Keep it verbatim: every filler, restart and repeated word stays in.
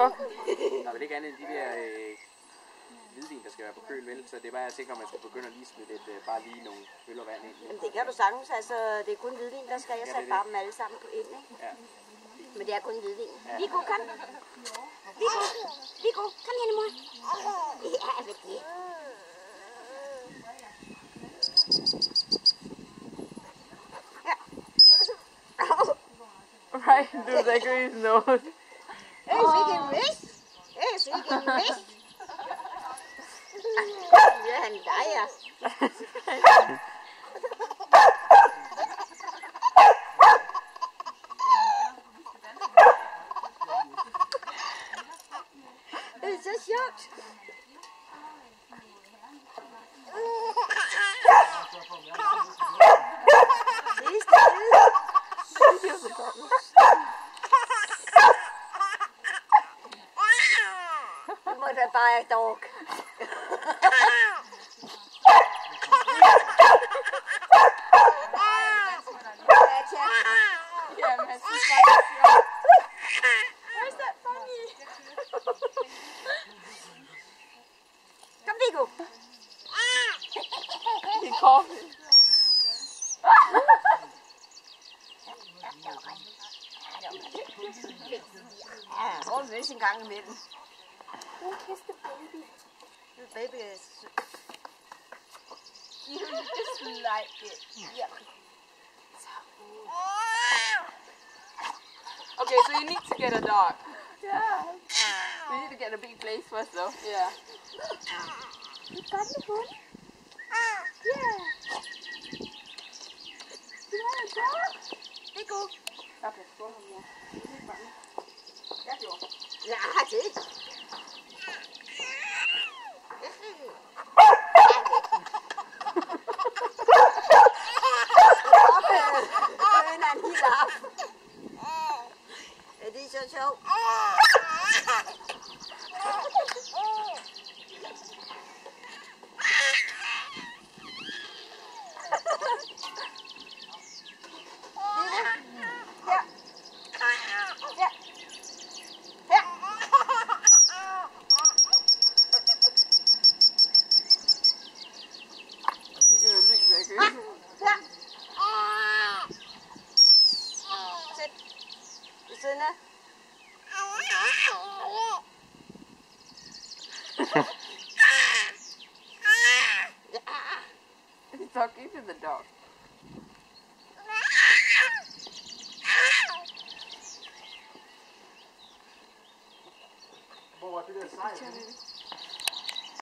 Der er vel ikke andet end de der øh, hvidvin, der skal være på køl, vel? Så det er bare at sikre, at man skal begynde at lige smide lidt, øh, bare lige nogle øl og vand ind. Jamen det kan du sagtens, altså det er kun hvidvin, der skal jeg Ja, sætte bare dem alle sammen på ind, ikke? Ja. Men det er kun hvidvin. Ja. Viggo, kom. Viggo, Viggo, kom hen, mor. Ja, hvad det? Right into Zachary's nose. Hey, sikke mist. Hey, sikke mist. Ja, han leger. Det er så sjovt. Det er stille. You must have buy a dog. Yeah, man, she's like, why is that funny? Come, Viggo. He coughing. Ja, hold med sin gang imellem. Don't kiss the baby. The baby is... You just like it. Yeah. Okay, so you need to get a dog. Yeah. We need to get a big place first, though. Yeah. You got the food? Yeah. You want a dog? Viggo. Okay, go ahead, yeah. That's yours. Ja, det. Hønen er helt op. Er det så sjovt? He's talking to the dog. Hvor var det der sejl?